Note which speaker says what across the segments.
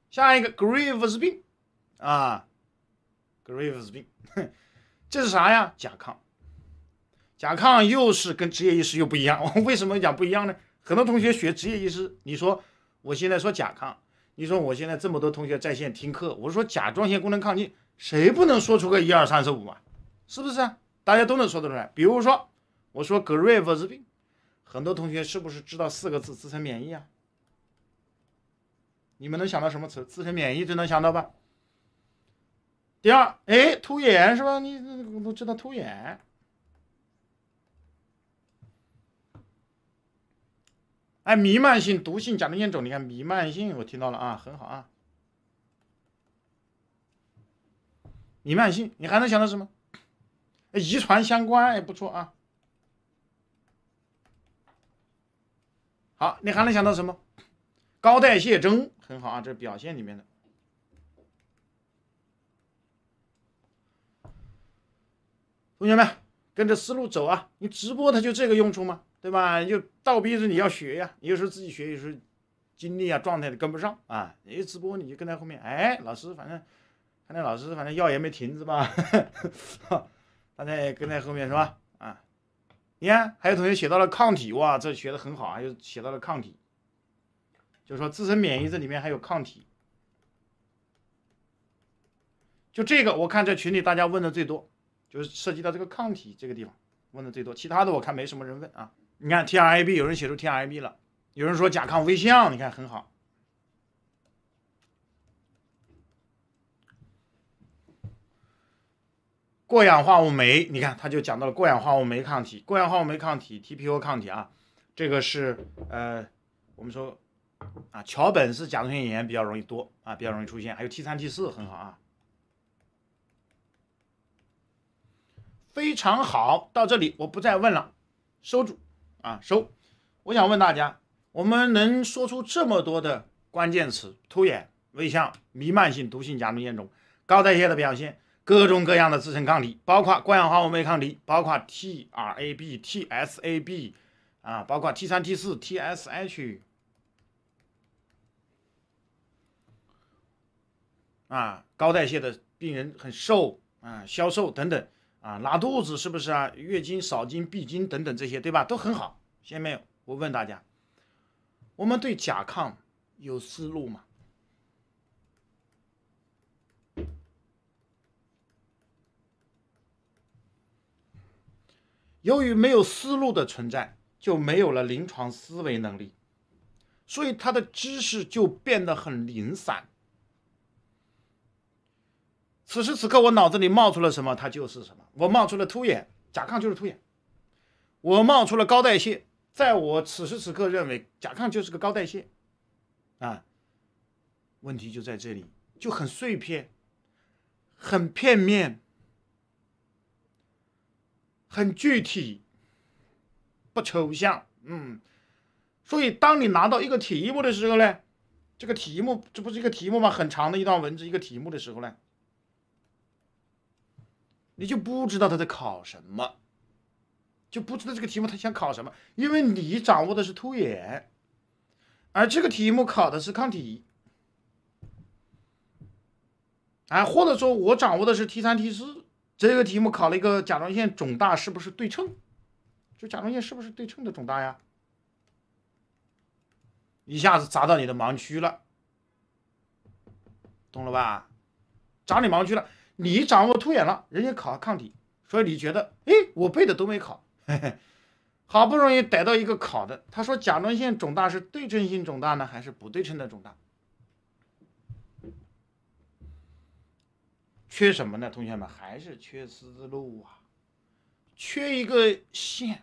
Speaker 1: 下一个 Graves 病啊 ，Graves 病，这是啥呀？甲亢。甲亢又是跟职业医师又不一样，为什么讲不一样呢？很多同学学职业医师，你说我现在说甲亢，你说我现在这么多同学在线听课，我说甲状腺功能亢进，谁不能说出个1、2、3、4、5啊？是不是啊？大家都能说得出来。比如说我说 Graves 病，很多同学是不是知道4个字自身免疫啊？你们能想到什么词？自身免疫就能想到吧？第二，突眼是吧？你都知道突眼。弥漫性毒性甲状腺肿，你看弥漫性，我听到了啊，很好啊。弥漫性，你还能想到什么？遗传相关，不错啊。好，你还能想到什么？高代谢征，很好啊，这是表现里面的。同学们跟着思路走啊，你直播它就这个用处嘛，对吧？就倒逼着你要学呀，你有时候自己学，有时候精力啊状态跟不上啊。你直播你就跟在后面，老师反正看那老师反正药也没停是吧？大家也跟在后面是吧？啊，你看还有同学写到了抗体，哇，这学的很好啊，又写到了抗体，就是说自身免疫这里面还有抗体。就这个我看这群里大家问的最多，就是涉及到这个抗体这个地方问的最多，其他的我看没什么人问啊。你看 TRAB 有人写出 TRAB 了，有人说甲亢微象，你看很好。过氧化物酶，你看他就讲到了过氧化物酶抗体，过氧化物酶抗体 TPO 抗体啊，这个是我们说啊桥本氏甲状腺炎比较容易多啊，比较容易出现，还有 T3、T4 很好啊。非常好，到这里我不再问了，收住啊，收。我想问大家，我们能说出这么多的关键词：突眼、微象、弥漫性毒性甲状腺肿、高代谢的表现、各种各样的自身抗体，包括过氧化物酶抗体，包括 TRAB、TSAB 啊，包括 T3、T4、TSH 啊，高代谢的病人很瘦啊，消瘦等等。啊，拉肚子是不是啊？月经、少经、闭经等等这些，对吧？都很好。下面我问大家，我们对甲亢有思路吗？由于没有思路的存在，就没有了临床思维能力，所以他的知识就变得很零散。此时此刻，我脑子里冒出了什么，它就是什么。我冒出了突眼，甲亢就是突眼；我冒出了高代谢，在我此时此刻认为甲亢就是个高代谢啊。问题就在这里，就很碎片，很片面，很具体，不抽象。所以当你拿到一个题目的时候呢，这个题目这不是一个题目吗？很长的一段文字，一个题目的时候呢，你就不知道他在考什么，就不知道这个题目他想考什么，因为你掌握的是突眼，而这个题目考的是抗体，或者说我掌握的是 T3、T4，这个题目考了一个甲状腺肿大是不是对称，就甲状腺是不是对称的肿大呀？一下子砸到你的盲区了，懂了吧？砸你盲区了，你掌握突眼了，人家考抗体，所以你觉得，我背的都没考，嘿嘿，好不容易逮到一个考的，他说甲状腺肿大是对称性肿大呢，还是不对称的肿大？缺什么呢？同学们还是缺思路啊，缺一个线。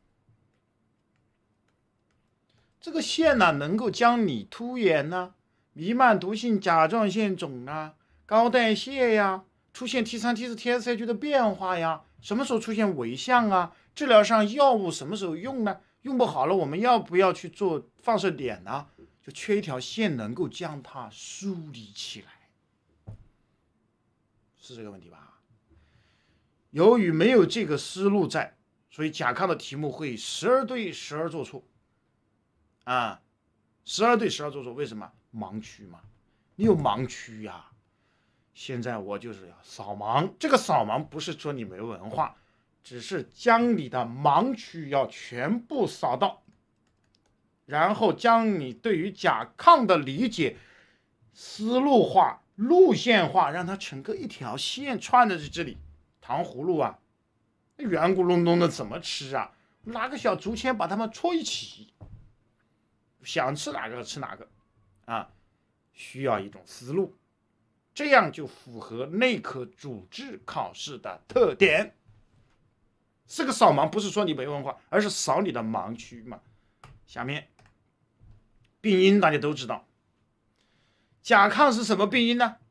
Speaker 1: 这个线呢，能够将你突眼呢、弥漫毒性甲状腺肿啊、高代谢呀、出现 T3、T4、TSH 的变化呀，什么时候出现微象啊？治疗上药物什么时候用呢？用不好了，我们要不要去做放射碘呢？就缺一条线能够将它梳理起来，是这个问题吧？由于没有这个思路在，所以甲亢的题目会时而对，时而做错。时而对，时而做错，为什么？盲区嘛。 你有盲区呀。现在我就是要扫盲，这个扫盲不是说你没文化，只是将你的盲区要全部扫到，然后将你对于甲亢的理解思路化、路线化，让它整个一条线串在这里。糖葫芦啊，圆咕隆咚的怎么吃啊？拿个小竹签把它们戳一起，想吃哪个吃哪个啊，需要一种思路。这样就符合内科主治考试的特点。这个扫盲不是说你没文化，而是扫你的盲区嘛。下面病因大家都知道，甲亢是什么病因呢？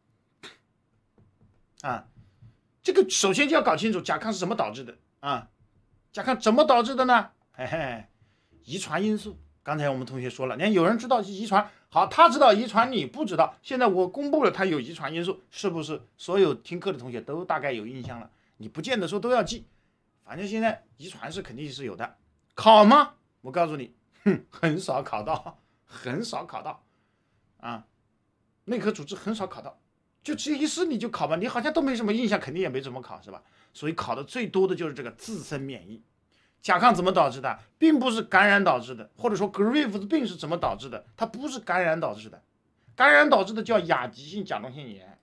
Speaker 1: 啊，这个首先就要搞清楚甲亢是怎么导致的啊。甲亢怎么导致的呢？嘿嘿，遗传因素。刚才我们同学说了，连有人知道遗传，好，他知道遗传，你不知道。现在我公布了他有遗传因素，是不是所有听课的同学都大概有印象了？你不见得说都要记，反正现在遗传是肯定是有的。考吗？我告诉你，很少考到，很少考到啊。内科主治很少考到，就这一试你就考吧，你好像都没什么印象，肯定也没怎么考，是吧？所以考的最多的就是这个自身免疫。甲亢怎么导致的？并不是感染导致的，或者说 Graves 病是怎么导致的？它不是感染导致的，感染导致的叫亚急性甲状腺炎。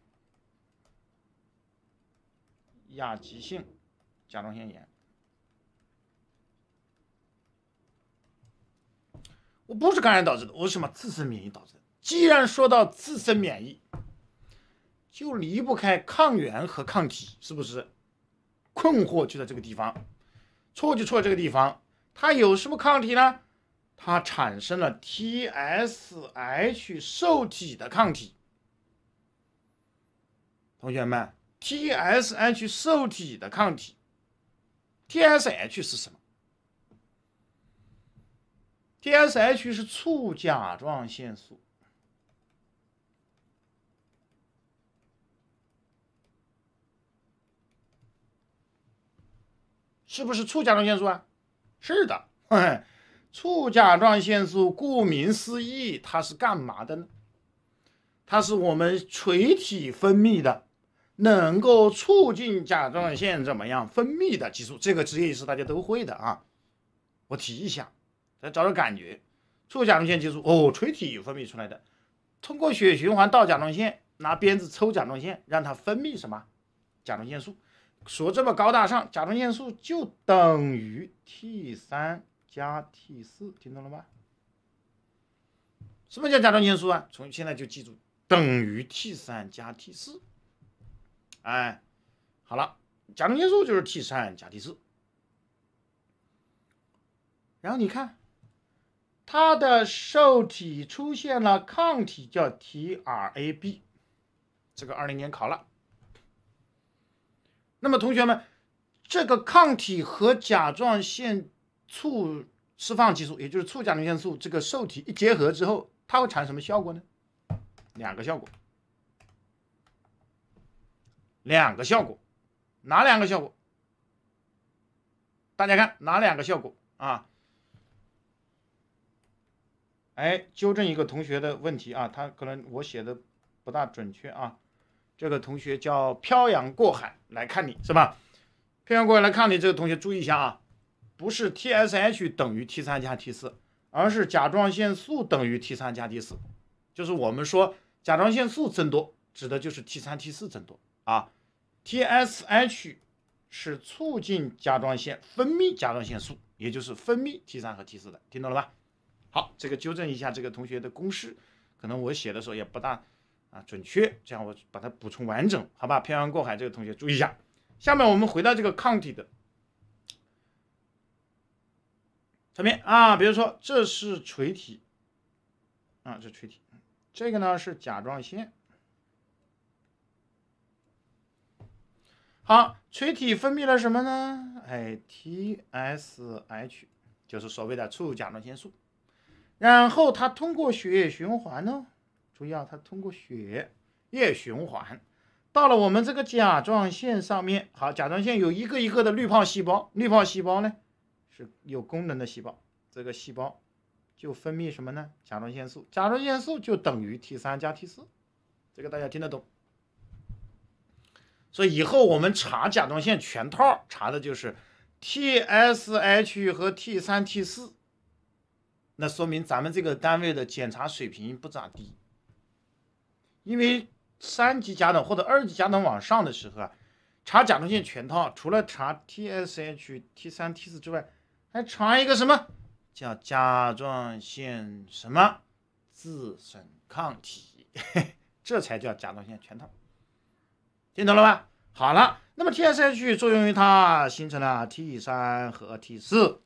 Speaker 1: 亚急性甲状腺炎，我不是感染导致的，我是什么？自身免疫导致的。既然说到自身免疫，就离不开抗原和抗体，是不是？困惑就在这个地方。错就错在这个地方，它有什么抗体呢？它产生了 TSH 受体的抗体。同学们 ，TSH 受体的抗体 ，TSH 是什么 ？TSH 是促甲状腺素。是不是促甲状腺素啊？是的，促甲状腺素顾名思义，它是干嘛的呢？它是我们垂体分泌的，能够促进甲状腺怎么样分泌的激素。这个职业医师大家都会的啊，我提一下，再找找感觉。促甲状腺激素垂体分泌出来的，通过血循环到甲状腺，拿鞭子抽甲状腺，让它分泌什么？甲状腺素。说这么高大上，甲状腺素就等于 T3 加 T4， 听懂了吗？什么叫甲状腺素啊？从现在就记住，等于 T3 加 T4。哎，好了，甲状腺素就是 T3 加 T4。然后你看，它的受体出现了抗体，叫 TRAB， 这个20年考了。那么同学们，这个抗体和甲状腺促释放激素，也就是促甲状腺素这个受体一结合之后，它会产生什么效果呢？两个效果，哪两个效果？大家看哪两个效果啊？哎，纠正一个同学的问题啊，他可能我写的不大准确啊。这个同学叫漂洋过海来看你是吧？漂洋过海来看你，这个同学注意一下啊，不是 TSH 等于 T3 加 T4， 而是甲状腺素等于 T3 加 T4， 就是我们说甲状腺素增多，指的就是 T3 T4 增多啊。TSH 是促进甲状腺分泌甲状腺素，也就是分泌 T3 和 T4 的，听懂了吧？好，这个纠正一下这个同学的公式，可能我写的时候也不大准确，这样我把它补充完整，好吧？漂洋过海这个同学注意一下。下面我们回到这个抗体的层面啊，比如说这是垂体啊，这垂体，这个呢是甲状腺。好，垂体分泌了什么呢？哎 ，TSH 就是所谓的促甲状腺素，然后它通过血液循环呢，注意啊，它通过血液循环到了我们这个甲状腺上面。好，甲状腺有一个一个的滤泡细胞，滤泡细胞呢是有功能的细胞，这个细胞就分泌什么呢？甲状腺素，甲状腺素就等于 T3 加 T4。 这个大家听得懂。所以以后我们查甲状腺全套，查的就是 TSH 和 T3、T4，那说明咱们这个单位的检查水平不咋地。因为3级甲等或者2级甲等往上的时候啊，查甲状腺全套，除了查 TSH、T3、T4 之外，还查一个什么叫甲状腺什么自身抗体，这才叫甲状腺全套。听懂了吧？好了，那么 TSH 作用于它形成了 T3 和 T4。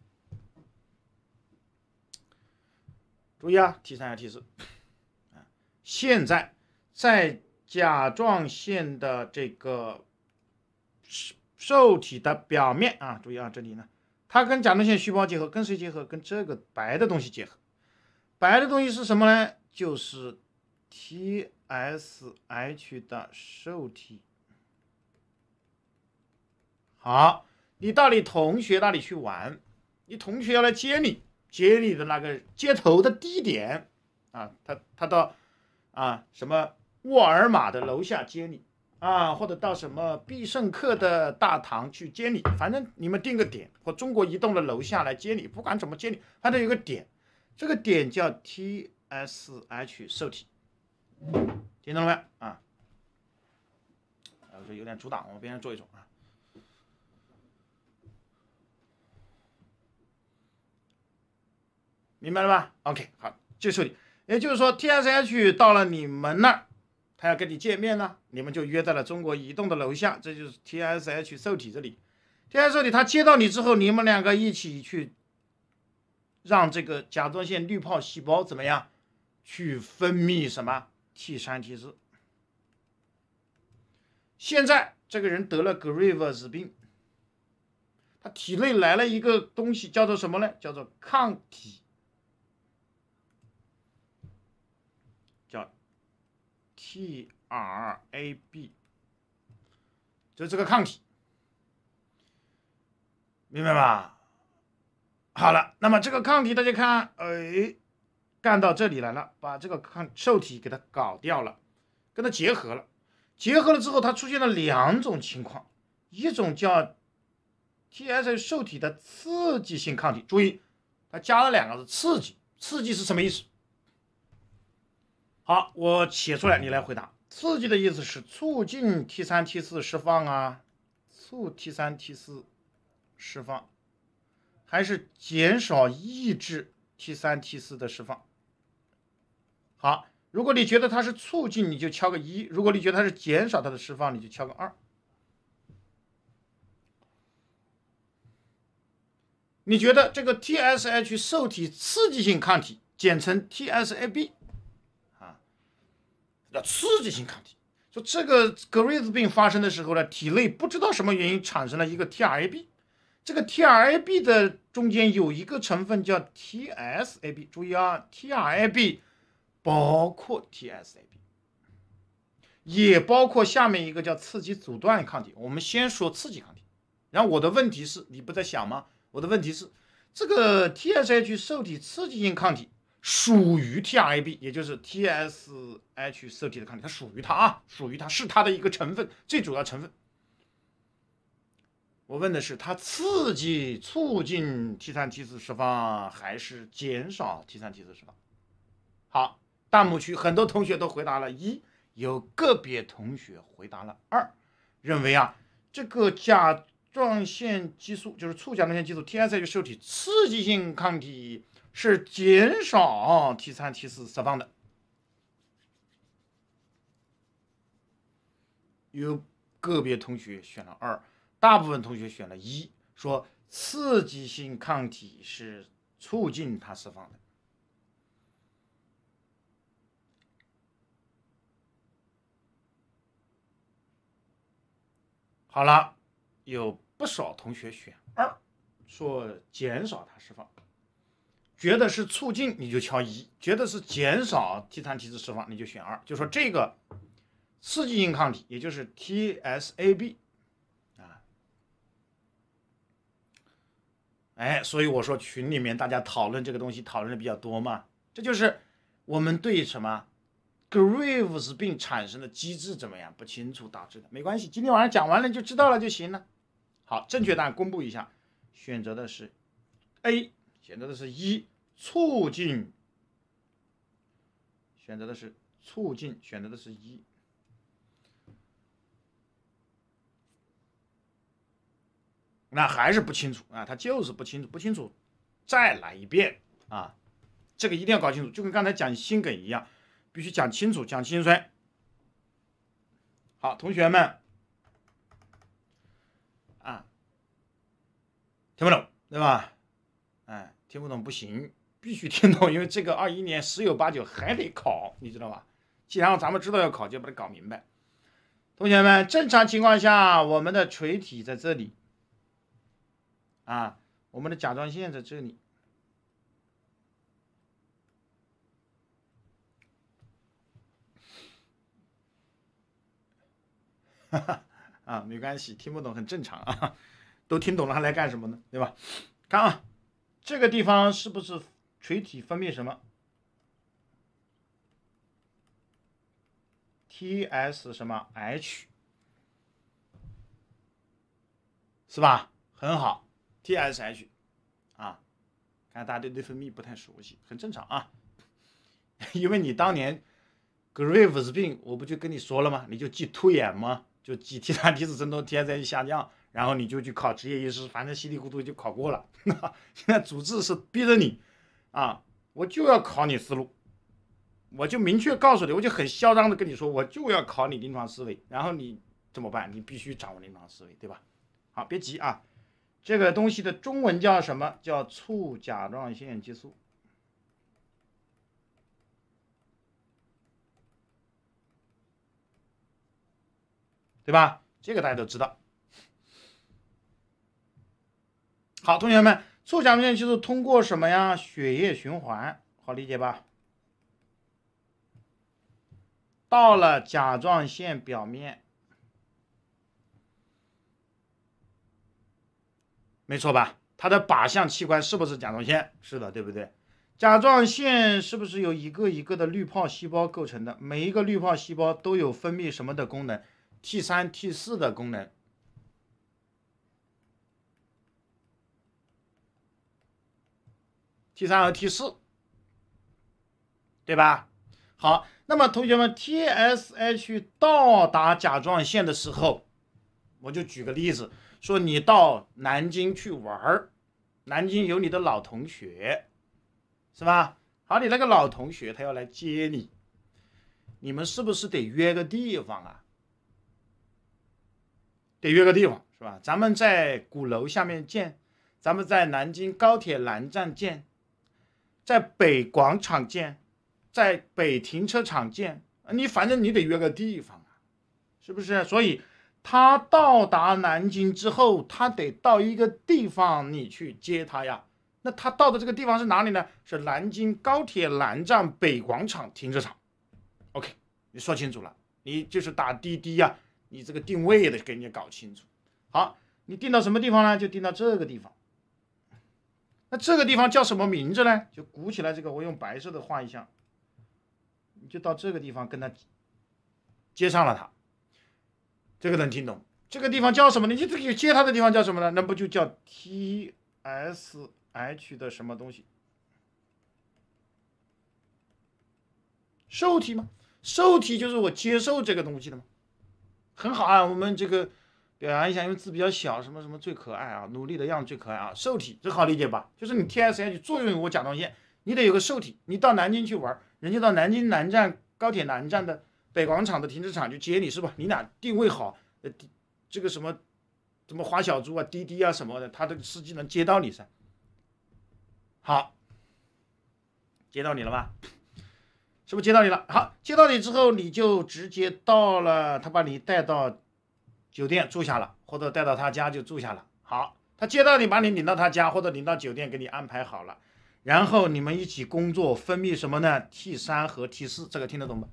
Speaker 1: 注意啊 ，T3 和 T4。现在在甲状腺的这个受体的表面啊，注意啊，这里呢，它跟甲状腺细胞结合，跟谁结合？跟这个白的东西结合。白的东西是什么呢？就是 TSH 的受体。好，你到你同学那里去玩，你同学要来接你，接你的那个接头的地点啊，他到啊什么沃尔玛的楼下接你啊，或者到什么必胜客的大堂去接你，反正你们定个点，或中国移动的楼下来接你，不管怎么接你，反正有个点，这个点叫 TSH 受体，听懂了没啊？我这有点阻挡，我边上坐一坐啊。明白了吧 ？OK， 好，这受体，也就是说 TSH 到了你们那儿，他要跟你见面呢，你们就约在了中国移动的楼下，这就是 TSH 受体这里。TSH 受体他接到你之后，你们两个一起去让这个甲状腺滤泡细胞怎么样去分泌什么 T3、T4。现在这个人得了 Graves 病，他体内来了一个东西，叫做什么呢？叫做抗体。叫 TRAB， 就这个抗体，明白吧？好了，那么这个抗体大家看，干到这里来了，把这个受体给它搞掉了，跟它结合了，结合了之后，它出现了2种情况，一种叫 TSH 受体的刺激性抗体，注意，它加了2个字，刺激，刺激是什么意思？好，我写出来，你来回答。刺激的意思是促进 T3、T4 释放啊，促 T3、T4 释放，还是减少抑制 T3、T4 的释放？好，如果你觉得它是促进，你就敲个1；如果你觉得它是减少它的释放，你就敲个2。你觉得这个 TSH 受体刺激性抗体，简称 TSAB。叫刺激性抗体，说这个格瑞兹病发生的时候呢，体内不知道什么原因产生了一个 TRAB， 这个 TRAB 的中间有一个成分叫 TSAB， 注意啊 ，TRAB 包括 TSAB， 也包括下面一个叫刺激阻断抗体。我们先说刺激抗体，然后我的问题是，你不在想吗？我的问题是，这个 TSH 受体刺激性抗体属于 TRAB， 也就是 TSH 受体的抗体，它属于它啊，属于它，是它的一个成分，最主要成分。我问的是，它促进 T3、T4 释放，还是减少 T3、T4 释放？好，弹幕区很多同学都回答了1，有个别同学回答了2，认为啊，这个甲状腺激素就是促甲状腺激素 TSH 受体刺激性抗体是减少 T3、T4 释放的。有个别同学选了2，大部分同学选了1，说刺激性抗体是促进它释放的。好了，有不少同学选2，说减少它释放。觉得是促进你就敲1，觉得是减少 T3、T4 释放你就选2，就说这个刺激性抗体，也就是 TSAB 啊，所以我说群里面大家讨论这个东西讨论的比较多嘛，这就是我们对什么 Graves 病产生的机制怎么样？不清楚导致的，没关系，今天晚上讲完了就知道了就行了。好，正确答案公布一下，选择的是 A， 选择的是一，促进，选择的是促进，选择的是一。那还是不清楚啊，他就是不清楚，不清楚，再来一遍啊，这个一定要搞清楚，就跟刚才讲心梗一样，必须讲清楚，讲清楚。好，同学们啊，听不懂对吧？哎，听不懂不行，必须听懂，因为这个21年10有8九还得考，你知道吧？既然咱们知道要考，就把它搞明白。同学们，正常情况下，我们的垂体在这里。啊，我们的甲状腺在这里，啊，没关系，听不懂很正常啊，都听懂了还来干什么呢？对吧？看啊，这个地方是不是垂体分泌什么 ？TS 什么 H 是吧？很好 ，TSH 啊，看大家对内分泌不太熟悉，很正常啊，因为你当年 Graves 病，我不就跟你说了吗？你就记突眼吗？就记提胆体质增多 ，TSH 下降，然后你就去考职业医师，反正稀里糊涂就考过了。现在主治是逼着你啊，我就要考你思路，我就明确告诉你，我就很嚣张的跟你说，我就要考你临床思维，然后你怎么办？你必须掌握临床思维，对吧？好，别急啊，这个东西的中文叫什么？叫促甲状腺激素。对吧？这个大家都知道。好，同学们，促甲状腺激素通过什么呀？血液循环，好理解吧？到了甲状腺表面，没错吧？它的靶向器官是不是甲状腺？是的，对不对？甲状腺是不是由一个一个的滤泡细胞构成的？每一个滤泡细胞都有分泌什么的功能？ T3、T4 的功能。T3和 T4， 对吧？好，那么同学们 ，TSH 到达甲状腺的时候，我就举个例子，说你到南京去玩，南京有你的老同学，是吧？好，你那个老同学他要来接你，你们是不是得约个地方啊？得约个地方是吧？咱们在鼓楼下面见，咱们在南京高铁南站见，在北广场见，在北停车场见，你反正你得约个地方啊，是不是？所以他到达南京之后，他得到一个地方你去接他呀。那他到的这个地方是哪里呢？是南京高铁南站北广场停车场。OK， 你说清楚了，你就是打滴滴呀。你这个定位的给你搞清楚。好，你定到什么地方呢？就定到这个地方。那这个地方叫什么名字呢？就鼓起来这个，我用白色的画一下，你就到这个地方跟他接上了它。这个能听懂？这个地方叫什么呢？你这个接它的地方叫什么呢？那不就叫 TSH 的什么东西？受体吗？受体就是我接受这个东西的吗？很好啊，我们这个表扬一下，因为字比较小，什么什么最可爱啊，努力的样子最可爱啊，受体这好理解吧？就是你 TSH 作用于我甲状腺，你得有个受体。你到南京去玩，人家到南京南站高铁南站的北广场的停车场去接你，是吧？你俩定位好，这个什么花小猪啊、滴滴啊什么的，他的司机能接到你噻。好，接到你了吧？是不是接到你了？好，接到你之后，你就直接到了，他把你带到酒店住下了，或者带到他家就住下了。好，他接到你，把你领到他家或者领到酒店，给你安排好了，然后你们一起工作，分泌什么呢 ？T3 和 T4，这个听得懂吗？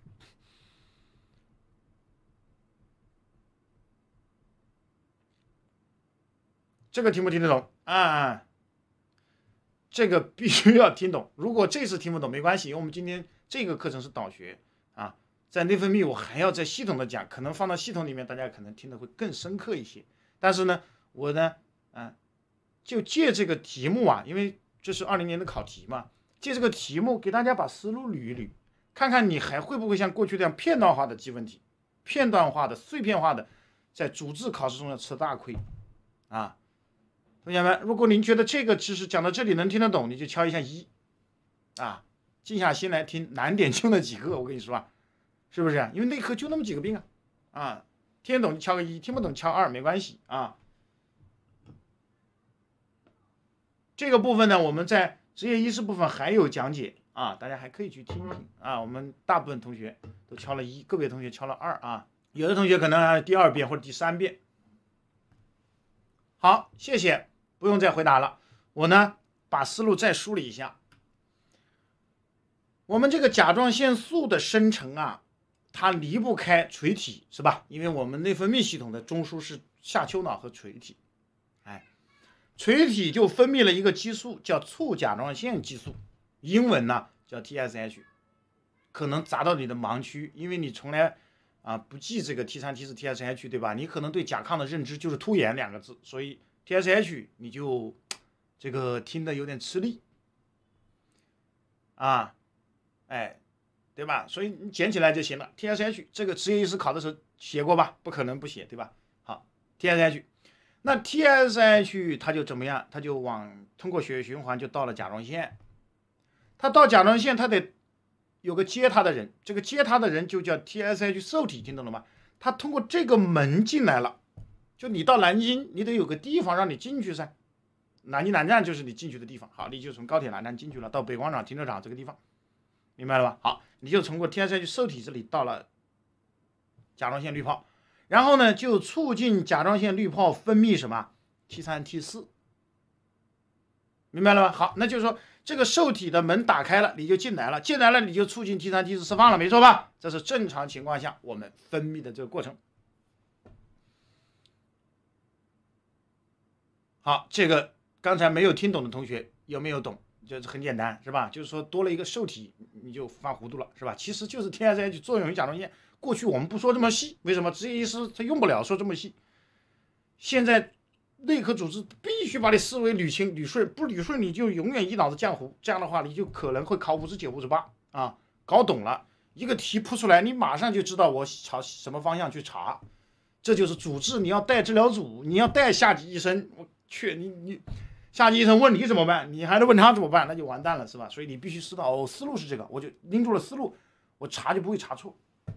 Speaker 1: 这个听不听得懂啊？这个必须要听懂。如果这次听不懂没关系，因为我们今天这个课程是导学啊， 在内分泌我还要在系统的讲，可能放到系统里面，大家可能听得会更深刻一些。但是呢，我呢，就借这个题目啊，因为这是2020年的考题嘛，借这个题目给大家把思路捋一捋，看看你还会不会像过去这样片段化的记问题，片段化的、碎片化的，在主治考试中要吃大亏啊。同学们，如果您觉得这个知识讲到这里能听得懂，你就敲一下1啊，静下心来听，难点就那几个，我跟你说啊，是不是？因为内科就那么几个病啊，听得懂就敲个1，听不懂敲2，没关系啊。这个部分呢，我们在职业医师部分还有讲解啊，大家还可以去听听啊。我们大部分同学都敲了1，个别同学敲了2啊，有的同学可能第2遍或者第3遍。好，谢谢，不用再回答了。我呢，把思路再梳理一下。我们这个甲状腺素的生成啊，它离不开垂体，是吧？因为我们内分泌系统的中枢是下丘脑和垂体，垂体就分泌了一个激素叫促甲状腺激素，英文呢叫 TSH， 可能砸到你的盲区，因为你从来不记这个 T3、T4、TSH， 对吧？你可能对甲亢的认知就是突延2个字，所以 TSH 你就这个听得有点吃力啊，对吧？所以你捡起来就行了。TSH 这个职业医师考的时候写过吧？不可能不写，对吧？好 ，TSH。那 TSH 它就怎么样？它就通过血液循环就到了甲状腺，它到甲状腺，它得有个接它的人，这个接它的人就叫 TSH 受体，听懂了吗？它通过这个门进来了，就你到南京，你得有个地方让你进去噻。南京南站就是你进去的地方，好，你就从高铁南站进去了，到北广场停车场这个地方，明白了吧？好，你就通过 TSH 受体这里到了甲状腺滤泡。然后呢，就促进甲状腺滤泡分泌什么 T3、T4， 明白了吧？好，那就是说这个受体的门打开了，你就进来了，进来了你就促进 T3、T4 释放了，没错吧？这是正常情况下我们分泌的这个过程。好，这个刚才没有听懂的同学有没有懂？就是很简单，是吧？就是说多了一个受体，你就犯糊涂了，是吧？其实就是 TSH 作用于甲状腺。过去我们不说这么细，为什么？职业医师他用不了说这么细。现在内科主治必须把你思维捋清捋顺，不捋顺你就永远一脑子浆糊，这样的话你就可能会考59、58啊。搞懂了，一个题扑出来，你马上就知道我朝什么方向去查。这就是主治，你要带治疗组，你要带下级医生。我去，你下级医生问你怎么办，你还得问他怎么办，那就完蛋了，是吧？所以你必须知道哦，思路是这个，我就拎住了思路，我查就不会查错。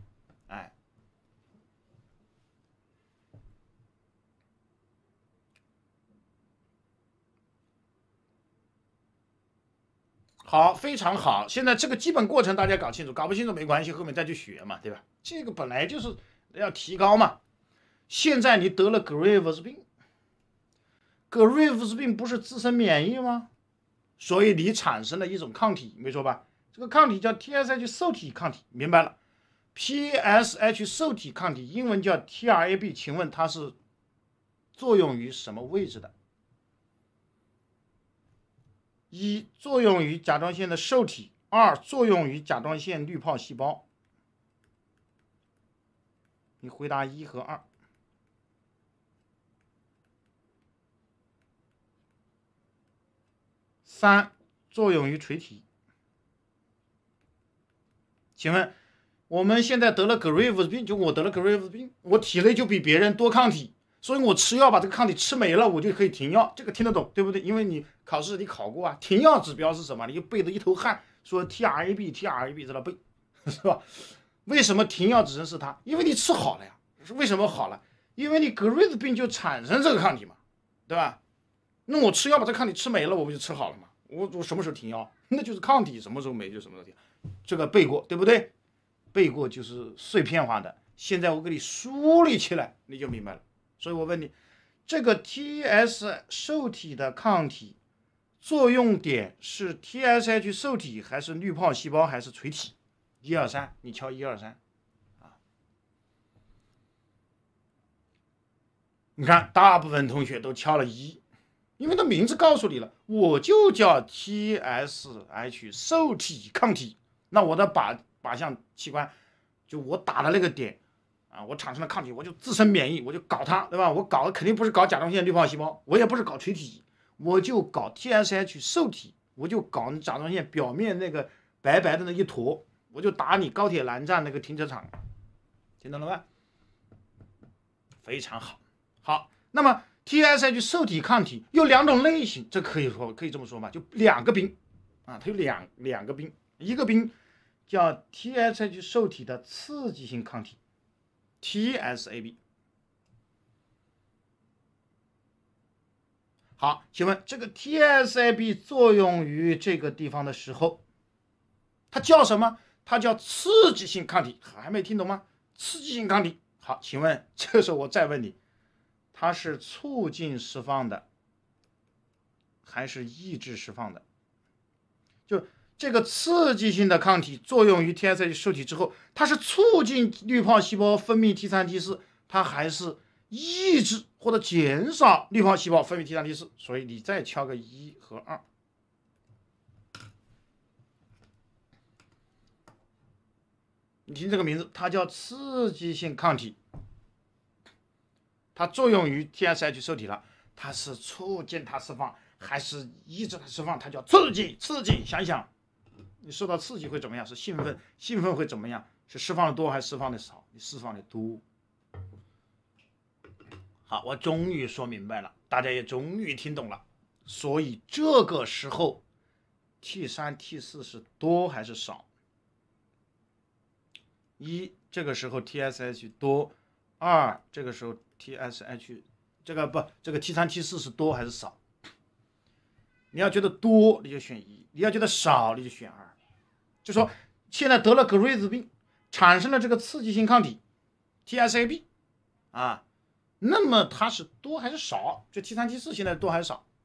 Speaker 1: 好，非常好。现在这个基本过程大家搞清楚，搞不清楚没关系，后面再去学嘛，对吧？这个本来就是要提高嘛。现在你得了 Graves 病，Graves 病不是自身免疫吗？所以你产生了一种抗体，没错吧？这个抗体叫 TSH 受体抗体，明白了 ？TSH 受体抗体英文叫 TRAB， 请问它是作用于什么位置的？1. 作用于甲状腺的受体， 2. 作用于甲状腺滤泡细胞。你回答1和2。3. 作用于垂体。请问我们现在得了 Graves 病，就我得了 Graves 病，我体内就比别人多抗体，所以我吃药把这个抗体吃没了，我就可以停药，这个听得懂对不对？因为你考试你考过啊，停药指标是什么？你就背得一头汗，说 TRAB 在那背，是吧？为什么停药指针是它？因为你吃好了呀。为什么好了？因为你 Graves 病就产生这个抗体嘛，对吧？那我吃药把这抗体吃没了，我不就吃好了吗？我什么时候停药？那就是抗体什么时候没就什么时候停，这个背过对不对？背过就是碎片化的，现在我给你梳理起来，你就明白了。所以我问你，这个 TS 受体的抗体作用点是 TSH 受体还是滤泡细胞还是垂体？1、2、3，你敲1、2、3啊。你看，大部分同学都敲了1，因为它名字告诉你了，我就叫 TSH 受体抗体，那我的靶向器官就我打的那个点啊，我产生了抗体，我就自身免疫，我就搞它，对吧？我搞的肯定不是搞甲状腺滤泡细胞，我也不是搞垂体，我就搞 TSH 受体，我就搞你甲状腺表面那个白白的那一坨，我就打你高铁南站那个停车场，听懂了吗？非常好，好，那么 TSH 受体抗体有2种类型，这可以这么说嘛，就2个兵啊，它有两个兵，一个兵叫 TSH 受体的刺激性抗体 TSAB。好，请问这个 TSAB 作用于这个地方的时候，它叫什么？它叫刺激性抗体，还没听懂吗？刺激性抗体。好，请问这个时候我再问你，它是促进释放的，还是抑制释放的？就这个刺激性的抗体作用于 TSH 受体之后，它是促进滤泡细胞分泌 T3T4，它还是抑制或者减少滤泡细胞分泌 T3T4？所以你再敲个1和2。你听这个名字，它叫刺激性抗体，它作用于 TSH 受体了，它是促进它释放还是抑制它释放？它叫刺激。想一想，你受到刺激会怎么样？是兴奋，兴奋会怎么样？是释放的多还是释放的少？你释放的多。好，我终于说明白了，大家也终于听懂了。所以这个时候 T3T4 是多还是少？1，这个时候 TSH 多；2，这个时候 TSH 这个 T3T4 是多还是少？你要觉得多，你就选1；你要觉得少，你就选2。就说现在得了格瑞兹病，产生了这个刺激性抗体 TSAB 啊，那么它是多还是少？这 T3T4 现在多还是少？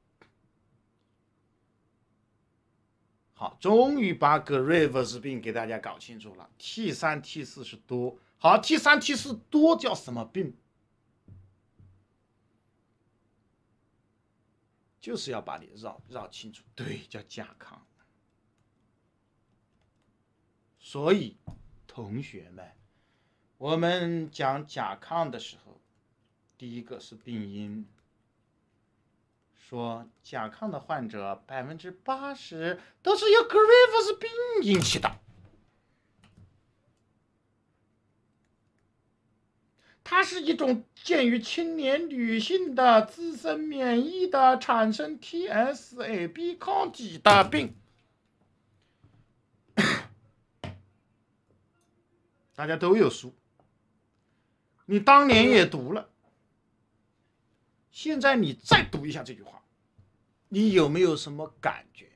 Speaker 1: 好，终于把格瑞夫斯病给大家搞清楚了。T3T4 是多，好 ，T3T4 多叫什么病？就是要把你绕清楚，对，叫甲亢。所以，同学们，我们讲甲亢的时候，第一个是病因。说甲亢的患者80%都是由格瑞夫斯病引起的，它是一种见于青年女性的自身免疫的产生 TSAB 抗体的病。大家都有书，你当年也读了，现在你再读一下这句话，你有没有什么感觉？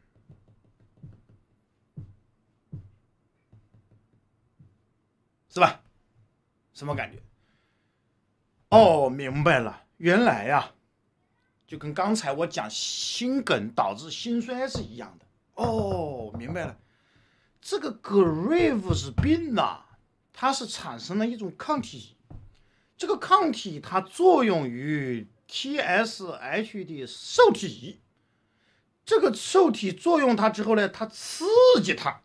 Speaker 1: 是吧？什么感觉？哦，明白了，原来呀，就跟刚才我讲心梗导致心衰是一样的。哦，明白了，这个格瑞夫斯病呐，它是产生了一种抗体，这个抗体它作用于 TSH 的受体，这个受体作用它之后呢，它刺激它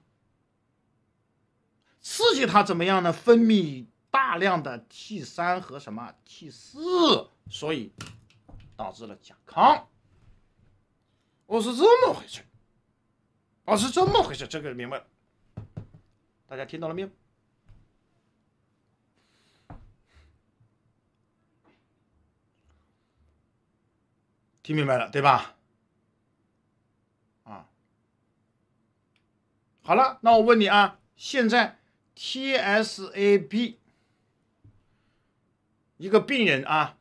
Speaker 1: 怎么样呢？分泌大量的 T3 和什么 T4，所以导致了甲亢。是这么回事。是这么回事，这个明白了。大家听懂了没有？听明白了，对吧？好了，那我问你啊，现在 TSAB 一个病人啊，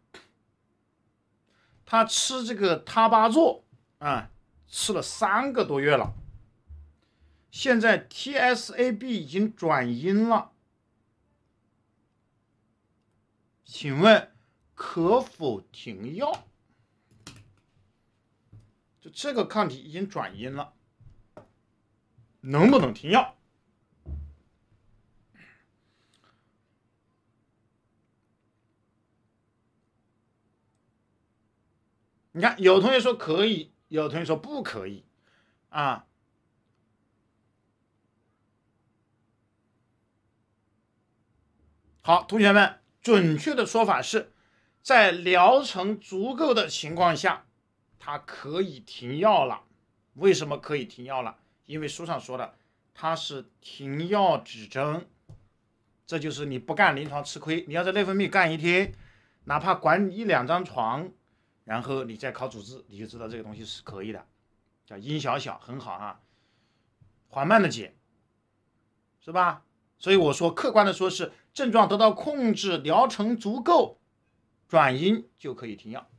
Speaker 1: 他吃这个他巴唑啊，吃了3个多月了，现在 TSAB 已经转阴了，请问可否停药？就这个抗体已经转阴了，能不能停药？你看，有同学说可以，有同学说不可以，啊。 好，同学们，准确的说法是，在疗程足够的情况下，它可以停药了。为什么可以停药了？因为书上说的，它是停药指征。这就是你不干临床吃亏，你要在内分泌干1天，哪怕管1、2张床，然后你再考主治，你就知道这个东西是可以的，叫因小小，很好啊，缓慢的解，是吧？所以我说，客观的说是症状得到控制，疗程足够，转阴就可以停药。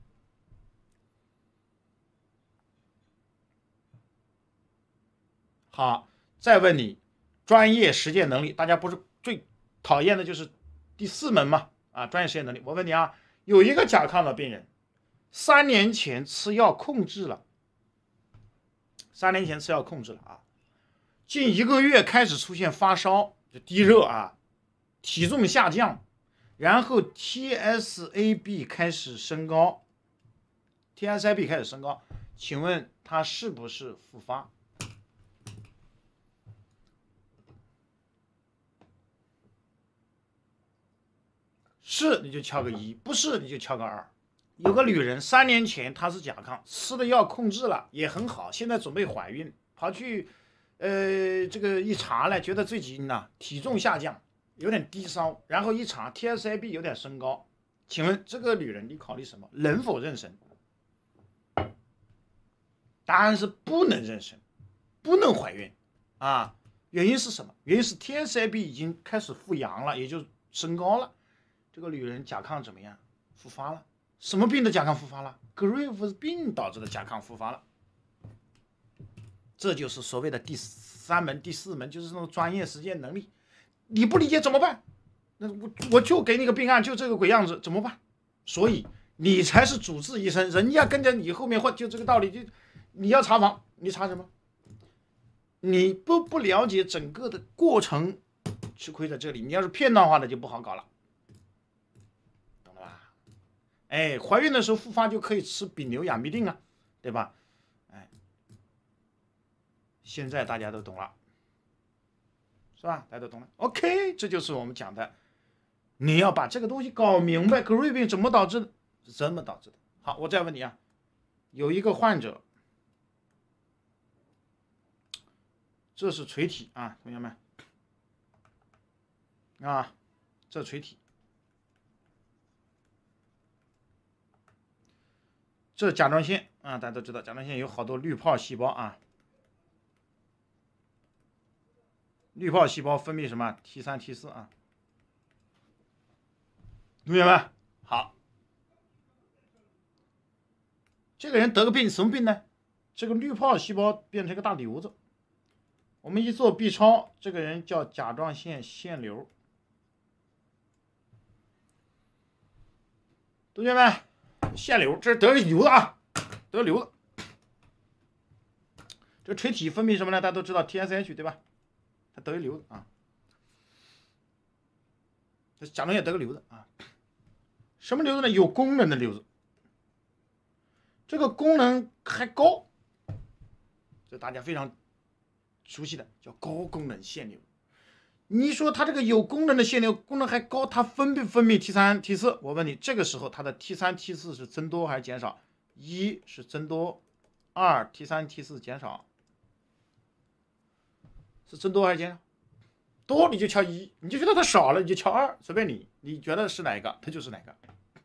Speaker 1: 好，再问你专业实践能力，大家不是最讨厌的就是第4门嘛？啊，专业实践能力。我问你啊，有一个甲亢的病人，3年前吃药控制了，3年前吃药控制了啊，近1个月开始出现发烧，就低热啊，体重下降，然后 TSAB 开始升高 ，TSAB 开始升高，请问他是不是复发？是你就敲个1，不是你就敲个2。有个女人3年前她是甲亢，吃的药控制了也很好，现在准备怀孕，跑去这个一查呢，觉得最近呢体重下降，有点低烧，然后一查 TSAB 有点升高，请问这个女人你考虑什么？能否妊娠？答案是不能妊娠，不能怀孕啊！原因是什么？原因是 TSAB 已经开始复阳了，也就升高了。这个女人甲亢怎么样？复发了。什么病的甲亢复发了 ？Graves 病导致的甲亢复发了。这就是所谓的第3门、第4门，就是这种专业实践能力。你不理解怎么办？那我就给你个病案，就这个鬼样子，怎么办？所以你才是主治医生，人家跟着你后面混，就这个道理。就你要查房，你查什么？你不了解整个的过程，吃亏在这里。你要是片段化的，就不好搞了。哎，怀孕的时候复发就可以吃丙硫氧嘧啶啊，对吧？哎，现在大家都懂了，是吧？大家都懂了。OK， 这就是我们讲的，你要把这个东西搞明白。格瑞病怎么导致的？是怎么导致的？好，我再问你啊，有一个患者，这是垂体啊，同学们啊，这垂体。这甲状腺啊，大家都知道，甲状腺有好多滤泡细胞啊，滤泡细胞分泌什么 T3、T4 啊，同学们好。这个人得个病，什么病呢？这个滤泡细胞变成一个大瘤子，我们一做 B 超，这个人叫甲状腺腺瘤。同学们，腺瘤，这是得个瘤子啊，得个瘤子。这个垂体分泌什么呢？大家都知道 TSH 对吧？他得个瘤子啊，这甲状腺得个瘤子啊。什么瘤子呢？有功能的瘤子，这个功能还高，这大家非常熟悉的叫高功能腺瘤。你说它这个有功能的腺瘤，功能还高，它分不分泌 T3、T4？我问你，这个时候它的 T3、T4 是增多还是减少？1是增多，2 T3、T4 减少，是增多还是减少？多你就敲1，你就觉得它少了你就敲2，随便你，你觉得是哪一个，它就是哪个。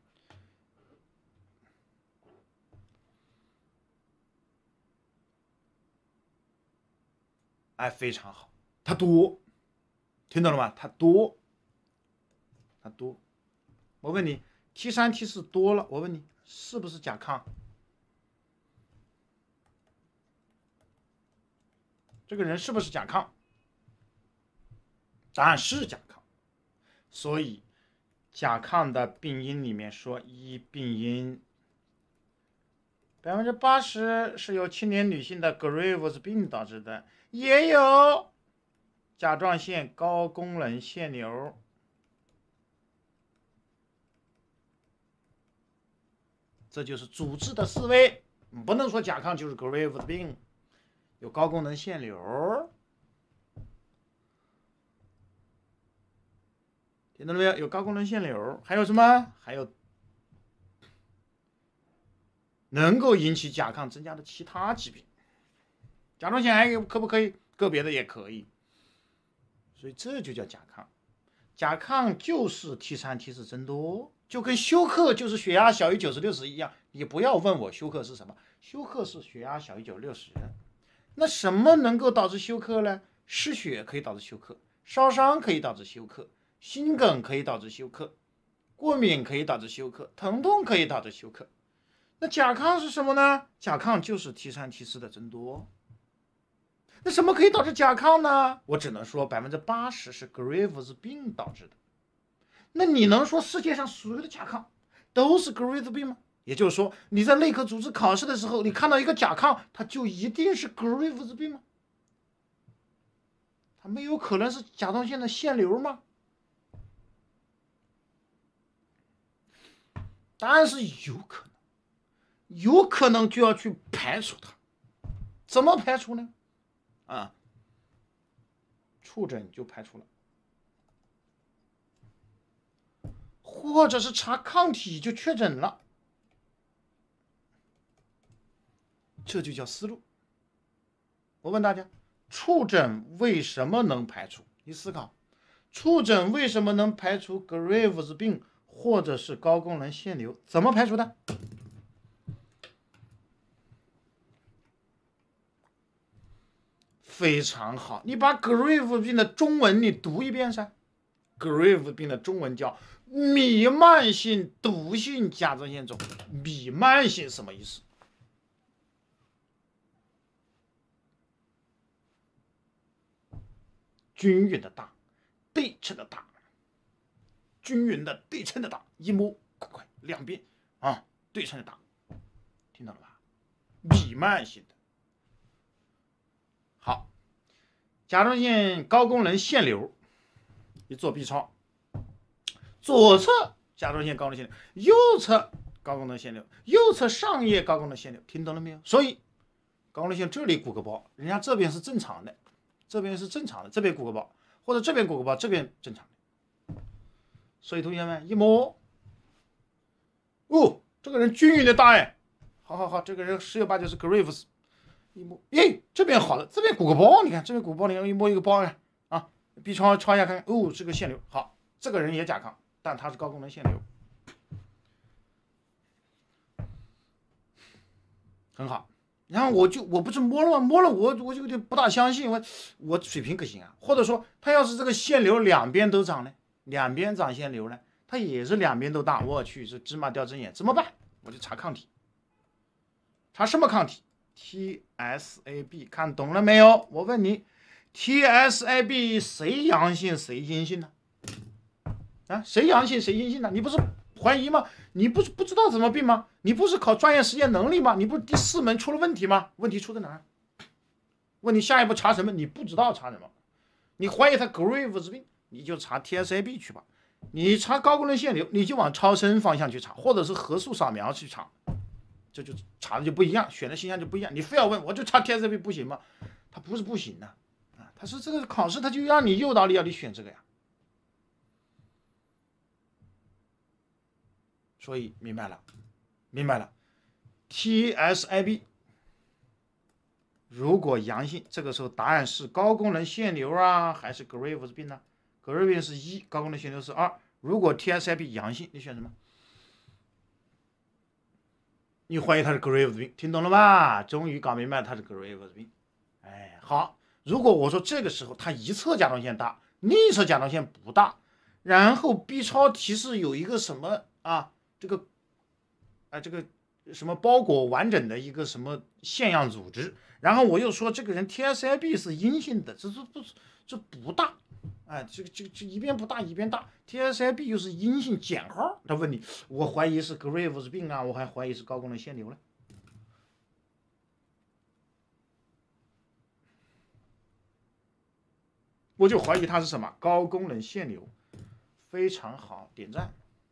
Speaker 1: 哎，非常好，它多。听懂了吗？它多，它多。我问你 ，T3、T4 多了，我问你是不是甲亢？这个人是不是甲亢？答案是甲亢。所以甲亢的病因里面说，病因80%是由青年女性的 Graves 病导致的，也有甲状腺高功能腺瘤。这就是主治的思维，不能说甲亢就是 Graves 病，有高功能腺瘤。 听到了没有？有高功能腺瘤，还有什么？还有能够引起甲亢增加的其他疾病。甲状腺癌可不可以？个别的也可以。所以这就叫甲亢。甲亢就是 T3、T4 增多，就跟休克就是血压小于90/60一样。你不要问我休克是什么，休克是血压小于90/60。那什么能够导致休克呢？失血可以导致休克，烧伤可以导致休克，心梗可以导致休克，过敏可以导致休克，疼痛可以导致休克。那甲亢是什么呢？甲亢就是 T3、T4 的增多。那什么可以导致甲亢呢？我只能说80%是 Graves 病导致的。那你能说世界上所有的甲亢都是 Graves 病吗？也就是说，你在内科组织考试的时候，你看到一个甲亢，它就一定是 Graves 病吗？它没有可能是甲状腺的腺瘤吗？答案是有可能，有可能就要去排除它。怎么排除呢？触诊就排除了，或者是查抗体就确诊了，这就叫思路。我问大家，触诊为什么能排除？你思考，触诊为什么能排除 Graves 病或者是高功能腺瘤？怎么排除的？非常好，你把 Graves 病的中文你读一遍噻。Graves 病的中文叫弥漫性毒性甲状腺肿。弥漫性什么意思？均匀的大，对称的大，均匀的对称的大，一摸快两边对称的大，听到了吧？弥漫性的。好，甲状腺高功能腺瘤，你做 B 超，左侧甲状腺高功能腺瘤，右侧高功能腺瘤，右侧上叶高功能腺瘤，听懂了没有？所以高功能腺这里鼓个包，人家这边是正常的，这边是正常的，这边鼓个包，或者这边鼓个包，这边正常的。所以同学们一摸，这个人均匀的大哎，好，这个人10有8就是 Graves。一摸，这边好了，这边鼓个包，你看这边鼓包，你看一摸一个包啊，B 超抄一下看看，这个腺瘤好，这个人也甲亢，但他是高功能腺瘤，很好。然后我不是摸了吗？摸了我就有点不大相信，我水平可行啊。或者说他要是这个腺瘤两边都长呢，两边长腺瘤呢，他也是两边都大，我去是芝麻掉针眼，怎么办？我就查抗体，查什么抗体？TSAB 看懂了没有？我问你 ，TSAB 谁阳性谁阴性呢？谁阳性谁阴性呢？你不是怀疑吗？你不是不知道怎么病吗？你不是考专业实验能力吗？你不是第4门出了问题吗？问题出在哪儿？问你下一步查什么？你不知道查什么？你怀疑他 Graves 病，你就查 TSAB 去吧。你查高功能腺瘤，你就往超声方向去查，或者是核素扫描去查。这就查的就不一样，选的形象就不一样。你非要问我就查 TSAB 不行吗？它不是不行的它是这个考试它就让你诱导你要你选这个呀。所以明白了 ，TSAB 如果阳性，这个时候答案是高功能腺瘤还是 Graves 病呢？Graves 病是1，高功能腺瘤是2。如果 TSAB 阳性，你选什么？你怀疑他是 Graves 病，听懂了吧？终于搞明白他是 Graves 病。好，如果我说这个时候他一侧甲状腺大，另一侧甲状腺不大，然后 B 超提示有一个什么这个什么包裹完整的一个什么腺样组织，然后我又说这个人 TSAB 是阴性的，这不大。这一边不大一边大 ，TSAB 又是阴性减号。他问你，我怀疑是 Graves 病我还怀疑是高功能腺瘤呢。我就怀疑它是什么高功能腺瘤，非常好，点赞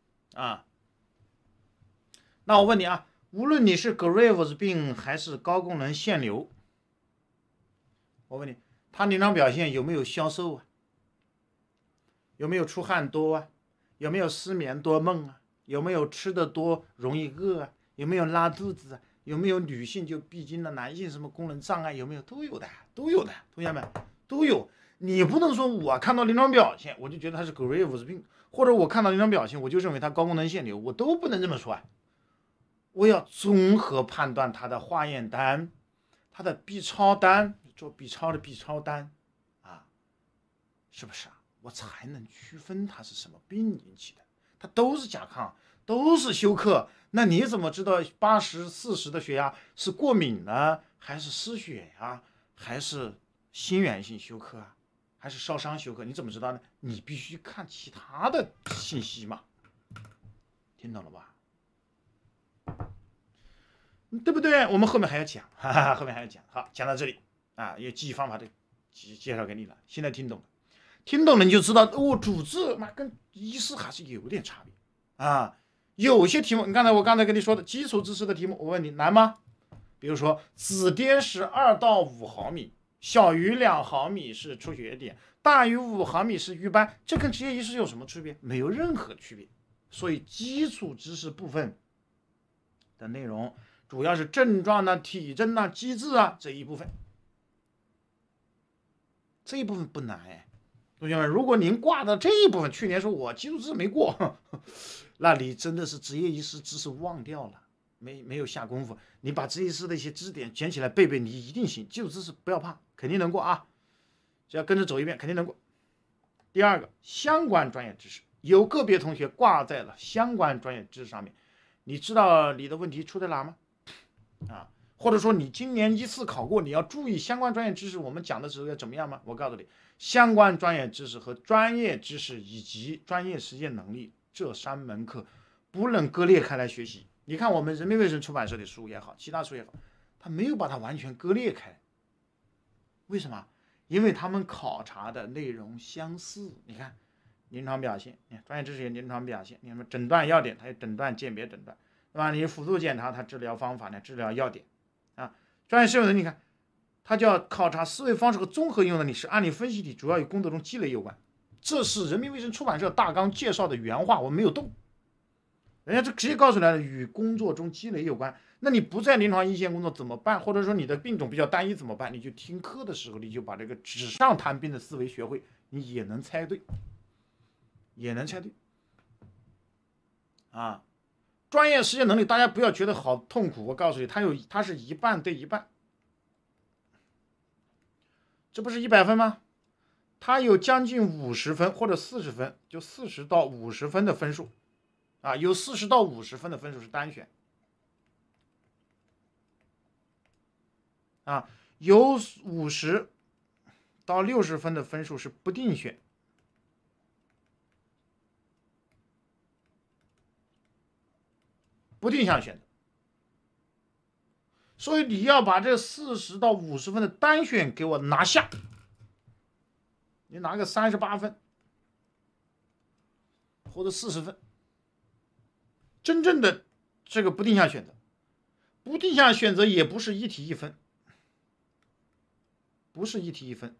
Speaker 1: 那我问你无论你是 Graves 病还是高功能腺瘤，我问你，他临床表现有没有消瘦有没有出汗多有没有失眠多梦啊？有没有吃的多容易饿啊？有没有拉肚子啊？有没有女性就闭经了，男性什么功能障碍有没有？都有的，都有的，同学们都有。你不能说我看到临床表现我就觉得他是格瑞夫斯病，或者我看到临床表现我就认为他高功能腺瘤，我都不能这么说啊。我要综合判断他的化验单、他的 B 超单，做 B 超的 B 超单啊，是不是啊？我才能区分它是什么病引起的。它都是甲亢，都是休克，那你怎么知道80、40的血压是过敏呢，还是失血呀，还是心源性休克啊，还是烧伤休克？你怎么知道呢？你必须看其他的信息嘛，听懂了吧？对不对？我们后面还要讲，哈哈，后面还要讲。好，讲到这里啊，有记忆方法的介绍给你了。现在听懂了，听懂了你就知道，哦，主治嘛跟医师还是有点差别啊。有些题目，我刚才跟你说的基础知识的题目，我问你难吗？比如说紫癜是2到5毫米，小于2毫米是出血点，大于5毫米是瘀斑，这跟执业医师有什么区别？没有任何区别。所以基础知识部分的内容。主要是症状啊、体征啊、机制啊这一部分，这一部分不难哎，同学们，如果您挂的这一部分，去年说我基础知识没过，那你真的是执业医师知识忘掉了，没有下功夫。你把执业医师的一些知识点捡起来背背，你一定行。基础知识不要怕，肯定能过啊，只要跟着走一遍，肯定能过。第二个，相关专业知识，有个别同学挂在了相关专业知识上面，你知道你的问题出在哪吗？啊，或者说你今年1次考过，你要注意相关专业知识。我们讲的时候要怎么样吗？我告诉你，相关专业知识和专业知识以及专业实践能力这3门课不能割裂开来学习。你看我们人民卫生出版社的书也好，其他书也好，它没有把它完全割裂开。为什么？因为他们考察的内容相似。你看临床表现，你看专业知识有临床表现，你看诊断要点，它有诊断鉴别诊断。对吧？你辅助检查，它治疗方法呢，治疗要点啊。专业适用能力，你看，它叫考察思维方式和综合应用能力，是案例分析题，主要与工作中积累有关。这是人民卫生出版社大纲介绍的原话，我没有动。人家就直接告诉来了，与工作中积累有关。那你不在临床一线工作怎么办？或者说你的病种比较单一怎么办？你就听课的时候，你就把这个纸上谈兵的思维学会，你也能猜对，也能猜对啊。专业实践能力，大家不要觉得好痛苦。我告诉你，它是1半对1半，这不是100分吗？它有将近50分或者40分，就40到50分的分数啊，有40到50分的分数是单选啊，有50到60分的分数是不定选。不定向选择，所以你要把这40到50分的单选给我拿下，你拿个38分或者40分，真正的这个不定向选择，不定向选择也不是1题1分，不是1题1分，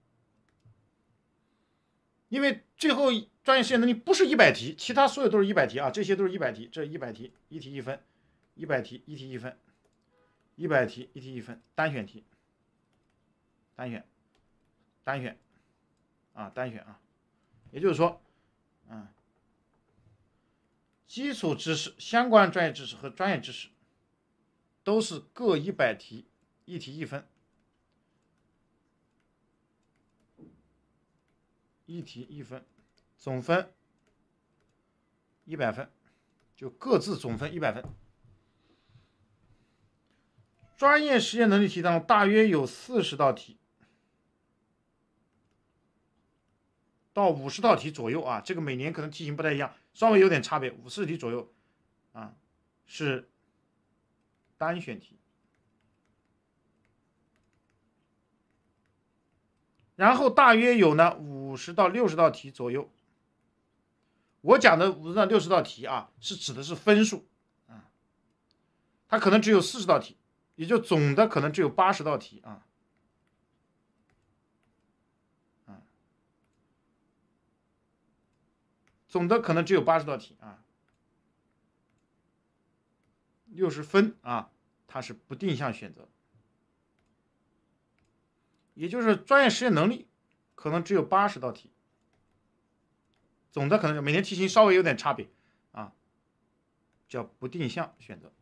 Speaker 1: 因为最后专业实践能力不是100题，其他所有都是100题啊，这些都是100题，这100题1题1分，100题1题1分，100题1题1分，单选题，单选啊，单选啊，也就是说，基础知识、相关专业知识和专业知识都是各100题，1题1分，1题1分，总分100分，就各自总分100分。专业实践能力题当中大约有40道题到50道题左右啊，这个每年可能题型不太一样，稍微有点差别，50题左右啊，是单选题。然后大约有呢50到60道题左右。我讲的50到60道题啊，是指的是分数啊，它可能只有40道题，也就总的可能只有80道题啊。 总的可能只有80道题啊，60分啊，它是不定向选择，也就是专业实践能力可能只有80道题，总的可能每年题型稍微有点差别啊，叫不定向选择。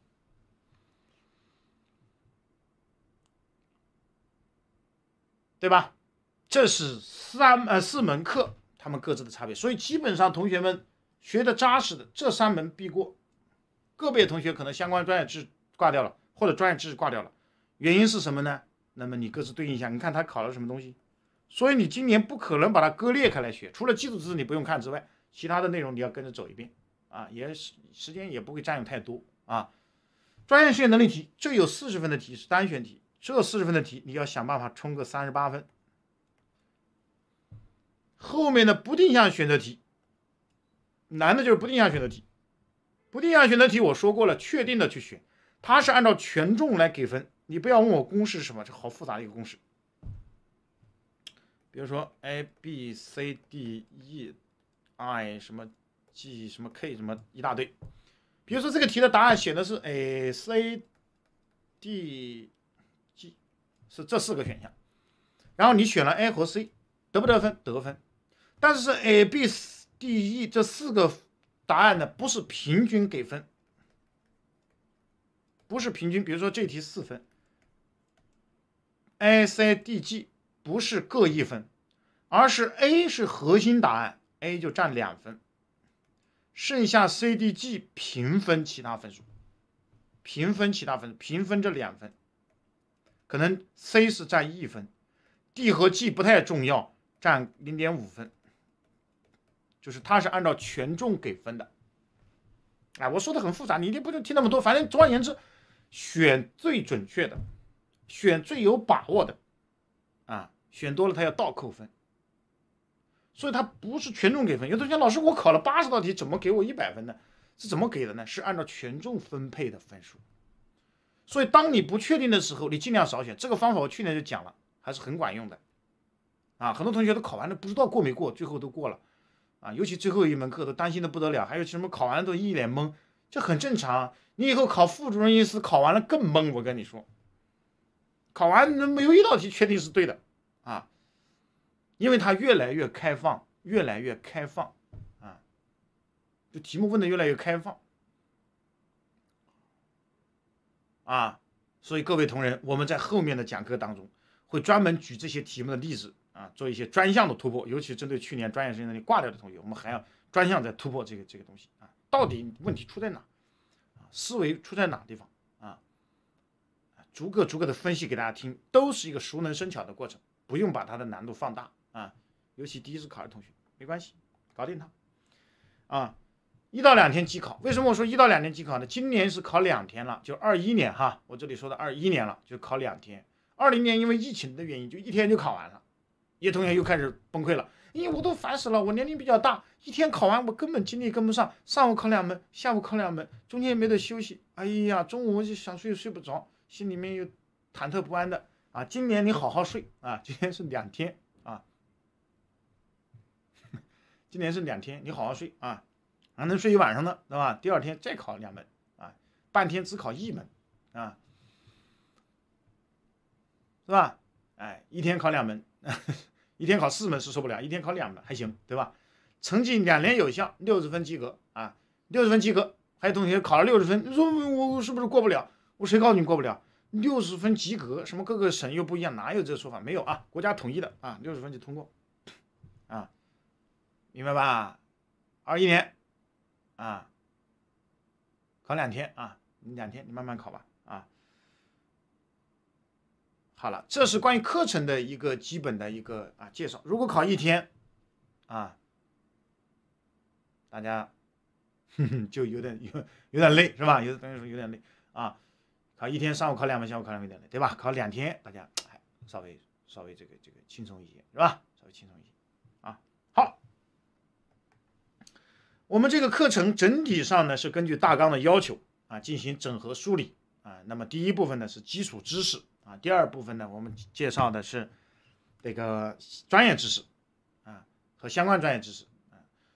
Speaker 1: 对吧？这是4门课他们各自的差别，所以基本上同学们学的扎实的这3门必过，个别同学可能相关专业知识挂掉了，或者专业知识挂掉了，原因是什么呢？那么你各自对应一下，你看他考了什么东西，所以你今年不可能把它割裂开来学，除了基础知识你不用看之外，其他的内容你要跟着走一遍啊，也时间也不会占用太多啊。专业实践能力题，这有40分的题是单选题。这40分的题，你要想办法冲个38分。后面的不定向选择题，难的就是不定向选择题。不定向选择题我说过了，确定的去选，它是按照权重来给分。你不要问我公式是什么，这好复杂的一个公式。比如说 A B C D E I 什么 G 什么 K 什么一大堆。比如说这个题的答案写的是 A C D。是这4个选项，然后你选了 A 和 C， 得不得分？得分。但是 A、B、D、E 这4个答案呢，不是平均给分，不是平均。比如说这题4分 ，A、C、D、G 不是各1分，而是 A 是核心答案 ，A 就占2分，剩下 C、D、G 平分其他分数，平分其他分数，平分这2分。可能 C 是占1分 ，D 和 G 不太重要，占0.5分，就是它是按照权重给分的。哎，我说的很复杂，你一定不能听那么多。反正总而言之，选最准确的，选最有把握的，啊，选多了它要倒扣分，所以它不是权重给分。有同学老师，我考了80道题，怎么给我100分呢？是怎么给的呢？是按照权重分配的分数。所以当你不确定的时候，你尽量少选。这个方法我去年就讲了，还是很管用的啊。很多同学都考完了，不知道过没过，最后都过了啊。尤其最后一门课都担心的不得了，还有什么考完都一脸懵，这很正常。你以后考副主任医师考完了更懵，我跟你说，考完没有1道题确定是对的啊，因为它越来越开放，越来越开放啊，就题目问的越来越开放。啊，所以各位同仁，我们在后面的讲课当中会专门举这些题目的例子啊，做一些专项的突破，尤其针对去年专业实践能力挂掉的同学，我们还要专项再突破这个东西啊，到底问题出在哪啊？思维出在哪地方啊？逐个的分析给大家听，都是一个熟能生巧的过程，不用把它的难度放大啊。尤其第一次考的同学没关系，搞定它啊。1到2天机考，为什么我说1到2天机考呢？今年是考2天了，就21年哈，我这里说的21年了，就考2天。20年因为疫情的原因，就1天就考完了，有同学又开始崩溃了，因为我都烦死了，我年龄比较大，1天考完我根本精力跟不上，上午考2门，下午考2门，中间也没得休息，哎呀，中午我就想睡睡不着，心里面又忐忑不安的啊。今年你好好睡啊，今天是2天啊，今年是2天，你好好睡啊。还能睡1晚上呢，对吧？第2天再考2门啊，半天只考1门啊，是吧？哎，1天考2门，1天考4门是受不了，1天考2门还行，对吧？成绩2年有效，60分及格啊，60分及格。还有同学考了60分，你说我是不是过不了？我谁告诉你过不了？60分及格，什么各个省又不一样，哪有这个说法？没有啊，国家统一的啊，60分就通过啊，明白吧？21年。啊，考2天啊，你2天你慢慢考吧啊。好了，这是关于课程的一个基本的一个介绍。如果考1天啊，大家就有点累是吧？有的同学说有点累啊。考1天，上午考2门，下午考2门有点累，对吧？考2天，大家稍微这个轻松一些是吧？稍微轻松一些啊。好。我们这个课程整体上呢是根据大纲的要求啊进行整合梳理啊。那么第一部分呢是基础知识啊，第2部分呢我们介绍的是这个专业知识啊和相关专业知识啊。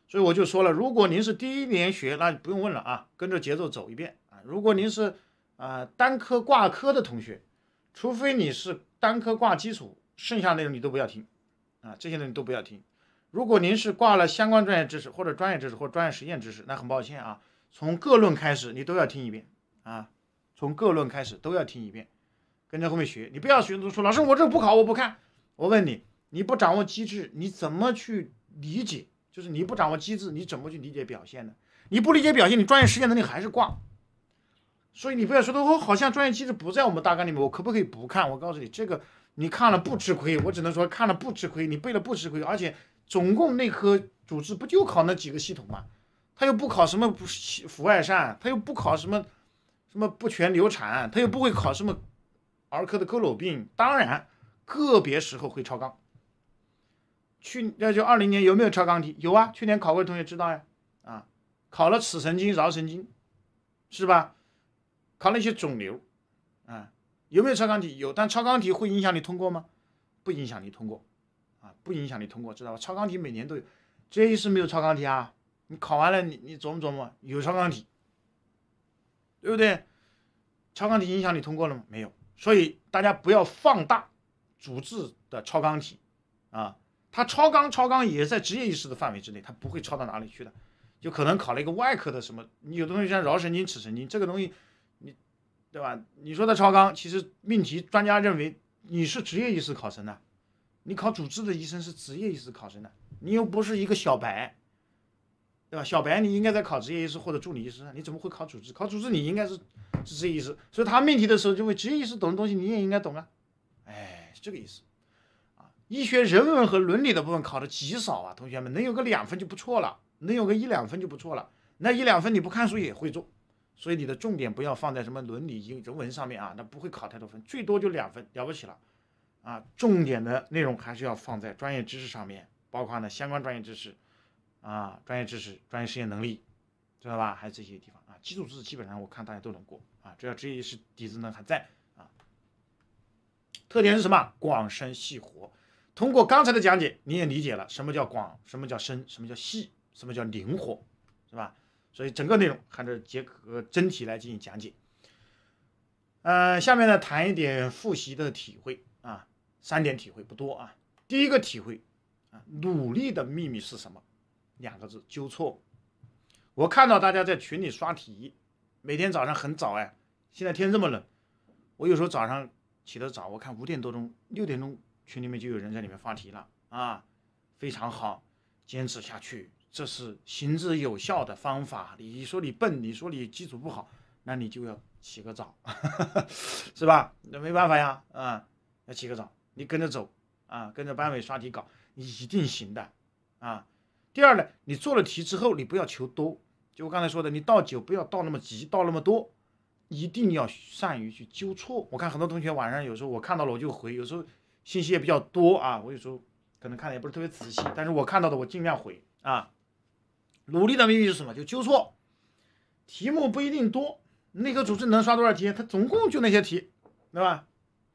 Speaker 1: 所以我就说了，如果您是第一年学，那不用问了啊，跟着节奏走一遍啊。如果您是单科挂科的同学，除非你是单科挂基础，剩下内容你都不要听啊，这些内容都不要听。如果您是挂了相关专业知识或者专业知识或者专业实验知识，那很抱歉啊，从各论开始你都要听一遍啊，从各论开始都要听一遍，跟着后面学。你不要学说老师我这不考我不看，我问你，你不掌握机制，你怎么去理解？就是你不掌握机制，你怎么去理解表现呢？你不理解表现，你专业实验能力还是挂。所以你不要说的我好像专业机制不在我们大纲里面，我可不可以不看？我告诉你，这个你看了不吃亏，我只能说看了不吃亏，你背了不吃亏，而且总共内科主治不就考那几个系统吗？他又不考什么腹外疝，他又不考什么不全流产，他又不会考什么儿科的佝偻病，当然个别时候会超纲。那就20年有没有超纲题？有啊，去年考过的同学知道呀，啊，考了尺神经、桡神经，是吧？考了一些肿瘤，啊，有没有超纲题？有，但超纲题会影响你通过吗？不影响你通过，啊，不影响你通过，知道吧？超纲题每年都有，这一是没有超纲题啊，你考完了你琢磨琢磨，有超纲题，对不对？超纲题影响你通过了吗？没有，所以大家不要放大主治的超纲题，啊。他超纲也在职业医师的范围之内，他不会超到哪里去的，就可能考了一个外科的什么，你有的东西像桡神经、尺神经这个东西，你对吧？你说的超纲，其实命题专家认为你是职业医师考生的，你考主治的医生是职业医师考生的，你又不是一个小白，对吧？小白你应该在考职业医师或者助理医师，你怎么会考主治？考主治你应该是职业医师，所以他命题的时候，因为职业医师懂的东西你也应该懂啊，哎，是这个意思。医学人文和伦理的部分考的极少啊，同学们能有个2分就不错了，能有个1-2分就不错了。那1-2分你不看书也会做，所以你的重点不要放在什么伦理、人文上面啊，那不会考太多分，最多就2分，了不起了啊。重点的内容还是要放在专业知识上面，包括呢相关专业知识啊、专业知识、专业实验能力，知道吧？还有这些地方啊，基础知识基本上我看大家都能过啊，只要职业是底子呢还在啊。特点是什么？广深细活。通过刚才的讲解，你也理解了什么叫广，什么叫深，什么叫细，什么叫灵活，是吧？所以整个内容还是结合真题来进行讲解。下面呢谈一点复习的体会啊，3点体会不多啊。第一个体会啊，努力的秘密是什么？2个字，纠错。我看到大家在群里刷题，每天早上很早哎，现在天这么冷，我有时候早上起得早，我看5点多钟、6点钟。群里面就有人在里面发题了啊，非常好，坚持下去，这是行之有效的方法。你说你笨，你说你基础不好，那你就要起个早，是吧？那没办法呀，啊，要起个早，你跟着走啊，跟着班委刷题搞，你一定行的啊。第二呢，你做了题之后，你不要求多，就我刚才说的，你倒酒不要倒那么急，倒那么多，一定要善于去纠错。我看很多同学晚上有时候我看到了我就回，有时候。信息也比较多啊，我有时候可能看的也不是特别仔细，但是我看到的我尽量回啊。努力的秘密是什么？就纠错，题目不一定多，内科主治能刷多少题？它总共就那些题，对吧？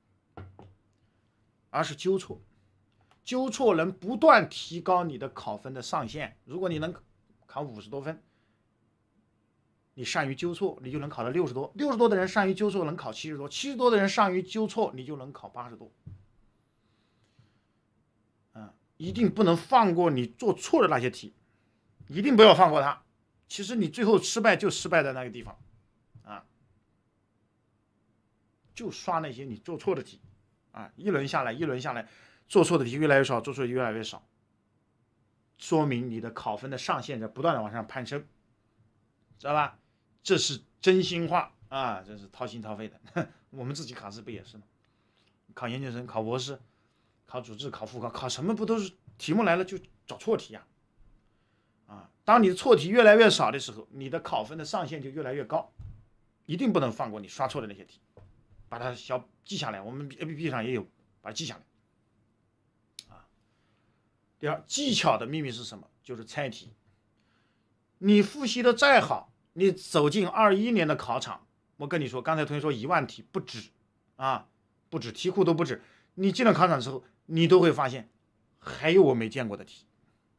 Speaker 1: 而是纠错，纠错能不断提高你的考分的上限。如果你能考50多分，你善于纠错，你就能考到60多，60多的人善于纠错能考70多，70多的人善于纠错，你就能考80多。一定不能放过你做错的那些题，一定不要放过它。其实你最后失败就失败在那个地方，啊，就刷那些你做错的题，啊，一轮下来，做错的题越来越少，做错的题越来越少，说明你的考分的上限在不断的往上攀升，知道吧？这是真心话啊，这是掏心掏肺的。我们自己考试不也是吗？考研究生、考博士。考主治、考副考，考什么不都是题目来了就找错题呀？当你的错题越来越少的时候，你的考分的上限就越来越高，一定不能放过你刷错的那些题，把它记下来。我们 APP 上也有，把它记下来。第二，技巧的秘密是什么？就是猜题。你复习的再好，你走进21年的考场，我跟你说，刚才同学说1万题不止啊，不止，题库都不止。你进了考场之后，你都会发现还有我没见过的题。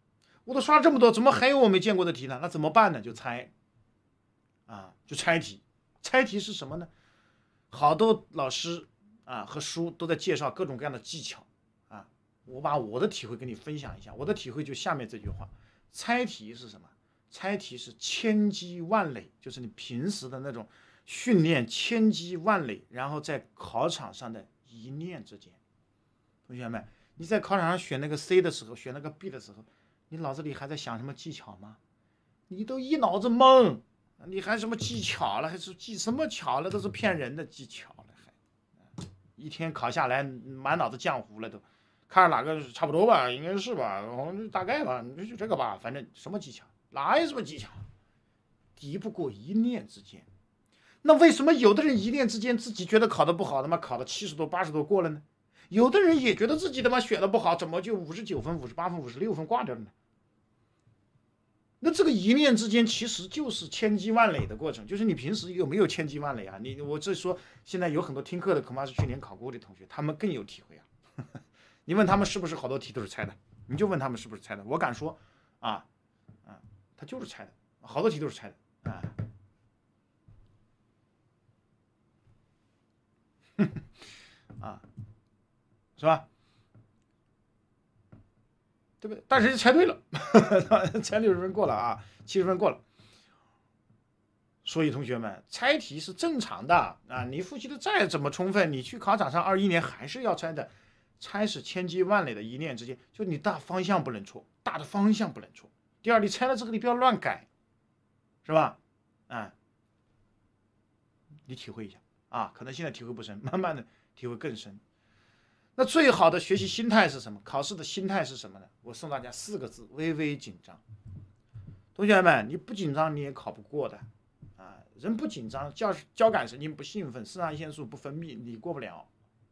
Speaker 1: 我都刷了这么多，怎么还有我没见过的题呢？那怎么办呢？就猜就猜题。猜题是什么呢？好多老师和书都在介绍各种各样的技巧我把我的体会跟你分享一下。我的体会就下面这句话：猜题是什么？猜题是千机万垒，就是你平时的那种训练千机万垒，然后在考场上的一念之间。同学们，你在考场上选那个 C 的时候，选那个 B 的时候，你脑子里还在想什么技巧吗？你都一脑子懵，你还什么技巧了？还是技什么巧了？都是骗人的技巧了，还一天考下来满脑子浆糊了都。看哪个差不多吧，应该是吧，大概吧，就这个吧，反正什么技巧，哪有什么技巧，敌不过一念之间。那为什么有的人一念之间自己觉得考得不好，他妈考了70多、80多过了呢？有的人也觉得自己他妈选的不好，怎么就59分、58分、56分挂掉了呢？那这个一念之间其实就是千机万垒的过程，就是你平时有没有千机万垒啊？我这说现在有很多听课的，恐怕是去年考过的同学，他们更有体会啊。你问他们是不是好多题都是猜的，你就问他们是不是猜的，我敢说他就是猜的，好多题都是猜的是吧？对不对？但是猜对了，猜60分过了70分过了。所以同学们，猜题是正常的你复习的再怎么充分，你去考场上21年还是要猜的。猜是千机万垒的一念之间，就你大方向不能错，大的方向不能错。第二，你猜了这个你不要乱改，是吧？你体会一下可能现在体会不深，慢慢的体会更深。那最好的学习心态是什么？考试的心态是什么呢？我送大家4个字：微微紧张。同学们，你不紧张你也考不过的人不紧张，交感神经不兴奋，肾上腺素不分泌，你过不了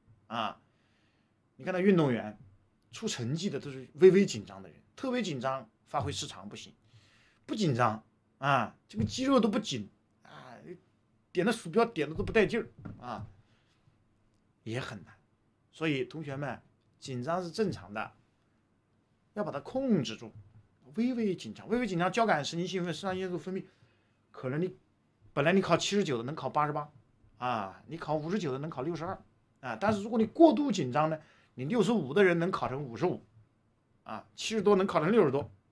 Speaker 1: 你看那运动员出成绩的都是微微紧张的人，特别紧张发挥失常不行，不紧张这个肌肉都不紧点的鼠标点的都不带劲儿也很难。所以同学们，紧张是正常的，要把它控制住。微微紧张，微微紧张，交感神经兴奋，肾上腺素分泌，可能你本来你考79的能考88你考59的能考62但是如果你过度紧张呢，你65的人能考成5570多能考成60多。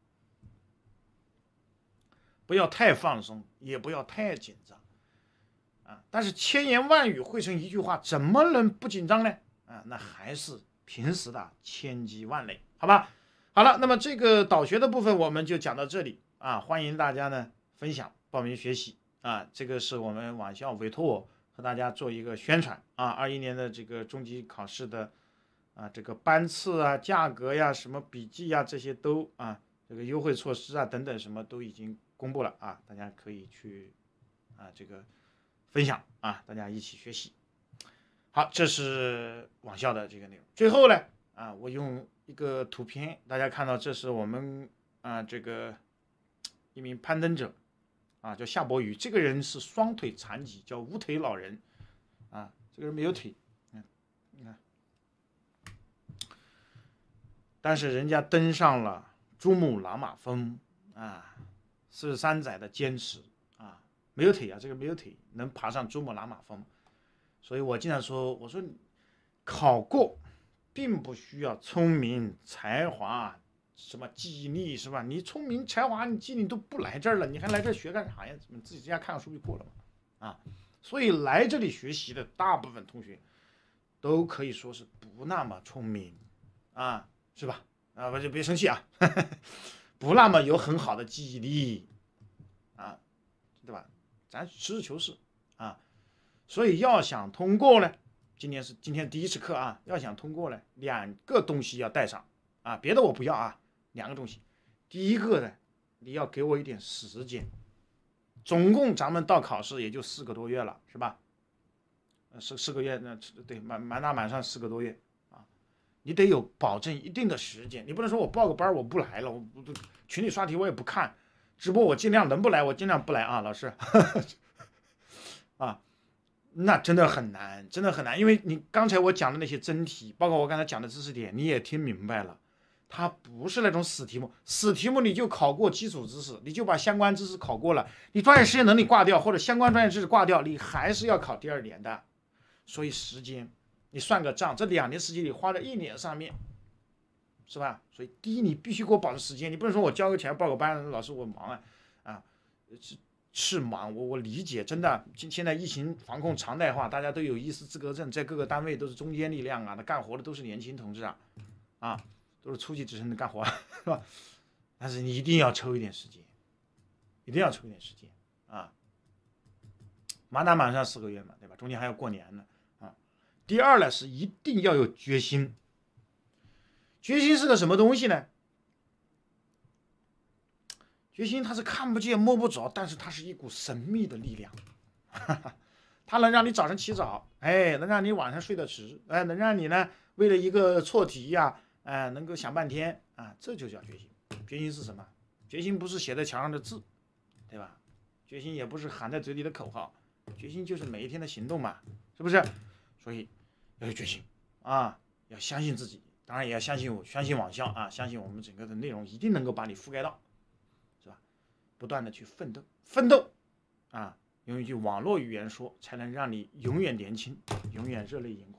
Speaker 1: 不要太放松，也不要太紧张但是千言万语汇成一句话，怎么能不紧张呢那还是平时的千机万垒，好吧？好了，那么这个导学的部分我们就讲到这里欢迎大家呢分享报名学习这个是我们网校委托我和大家做一个宣传21年的这个中级考试的这个班次价格呀、什么笔记呀这些都这个优惠措施等等什么都已经公布了大家可以去这个分享大家一起学习。好，这是网校的这个内容。最后呢我用一个图片，大家看到这是我们这个一名攀登者叫夏伯渝，这个人是双腿残疾，叫无腿老人这个人没有腿你看，但是人家登上了珠穆朗玛峰43载的坚持没有腿这个没有腿能爬上珠穆朗玛峰。所以我经常说，我说考过并不需要聪明才华什么记忆力是吧？你聪明才华你记忆力都不来这儿了，你还来这儿学干啥呀？你自己在家看看书就过了嘛所以来这里学习的大部分同学都可以说是不那么聪明是吧？我就别生气不那么有很好的记忆力对吧？咱实事求是所以要想通过呢，今天第一次课要想通过呢，2个东西要带上别的我不要2个东西。第一个呢，你要给我一点时间，总共咱们到考试也就4个多月了，是吧？4个月，对，满打满算4个多月你得有保证一定的时间，你不能说我报个班我不来了，我群里刷题我也不看，直播我尽量能不来我尽量不来老师那真的很难，真的很难，因为你刚才我讲的那些真题，包括我刚才讲的知识点，你也听明白了， 它不是那种死题目，死题目你就考过基础知识，你就把相关知识考过了，你专业实践能力挂掉或者相关专业知识挂掉，你还是要考第2年的。所以时间你算个账，这2年时间你花在1年上面，是吧？所以第一你必须给我保证时间，你不能说我交个钱报个班，老师我忙是忙，我理解，真的，现在疫情防控常态化，大家都有医师资格证，在各个单位都是中坚力量啊，那干活的都是年轻同志都是初级职称的干活，是吧？但是你一定要抽一点时间，一定要抽一点时间啊！满打满算4个月嘛，对吧？中间还要过年呢第二呢是一定要有决心，决心是个什么东西呢？决心它是看不见摸不着，但是它是一股神秘的力量，它能让你早上起早，能让你晚上睡得迟，能让你呢为了一个错题能够想半天这就叫决心。决心是什么？决心不是写在墙上的字，对吧？决心也不是喊在嘴里的口号，决心就是每一天的行动嘛，是不是？所以要有决心要相信自己，当然也要相信我，相信网校相信我们整个的内容一定能够把你覆盖到。不断的去奋斗用一句网络语言说，才能让你永远年轻，永远热泪盈眶。